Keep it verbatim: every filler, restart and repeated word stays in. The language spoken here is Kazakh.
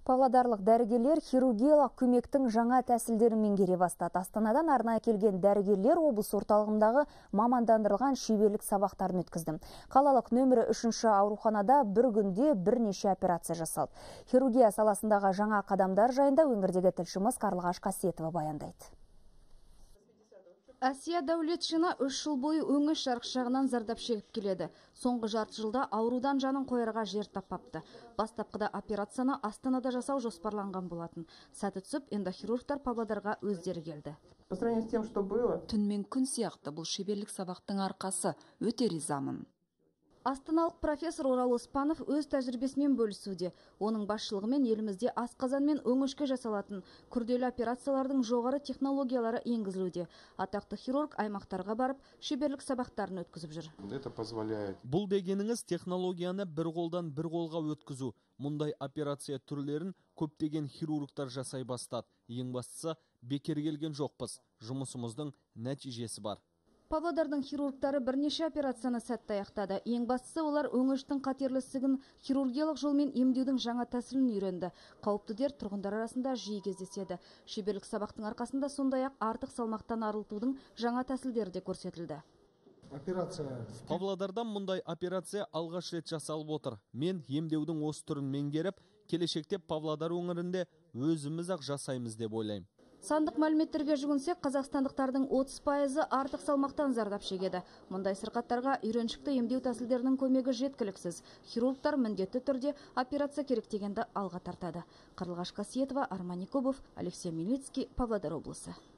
Павлодарлық дәрігерлер хирургиялық көмектің жаңа тәсілдерін меңгере бастады. Астанадан арнайы келген дәрігерлер облыс орталығындағы мамандандырылған шеберлік сабақтарын өткізді. Қалалық нөмірі үшінші ауруханада бір күнде бірнеше операция жасалды. Хирургия саласындағы жаңа қадамдар жайында өңірдегі тілшіміз Қарлығаш Қасиетова баяндайды. Әсия Дәулетшина үш жыл бойы өңіш жарықшағынан зардап шегіп келеді. Соңғы жарты жылда аурудан жанын қоярға жер таппапты. Бастапқыда операцияны Астанада жасау жоспарланған болатын. Сәті түсіп, эндохирургтар Павлодарға өздері келді. По сравнению с тем, что было, түн мен күн сияқты бұл шеберлік сабақтың арқасы, өте ризамын. Астаналық профессор Орал Оспанов өз тәжірибесімен бөлісуде. Оның басшылығымен елімізде асқазан мен өңішке жасалатын күрделі операциялардың жоғары технологиялары енгізілуде. Атақты хирург аймақтарға барып, шеберлік сабақтарын өткізіп жүр. это позволяет. Бұл дегеніңіз технологияны бір қолдан бір қолға өткізу. Мұндай операция түрлерін көптеген хирургтар жасай бастады. Ең бастысы, бекер келген жоқпыз. Жұмысымыздың нәтижесі бар. Павлодардың хирургтары бірнеше операцияны сәтті аяқтады. Ең бастысы олар өңіштің қатерлісігін хирургиялық жолмен емдеудің жаңа тәсілін үйренді. Қауіпті дерт тұрғындар арасында жиі кездеседі. Шеберлік сабақтың арқасында сондай-ақ артық салмақтан арылтудың жаңа тәсілдері де көрсетілді. Операция. Павлодардан мұндай операция алғаш рет жасалып отыр. Мен емдеудің осы түрін меңгеріп, келешекте Павлодар өңірінде өзіміз ақ жасаймыз деп ойлаймын. Сандық мәліметтерге жүгінсек, қазақстандықтардың отыз пайызы артық салмақтан зардап шегеді. Мұндай сырқаттарға үйреншікті емдеу тәсілдерінің көмегі жеткіліксіз. Хирургтар міндетті түрде операция керек дегенді алға тартады. Қарлығаш Қасиетова, Арман Якубов, Алексей Милицкий, Павлодар облысы.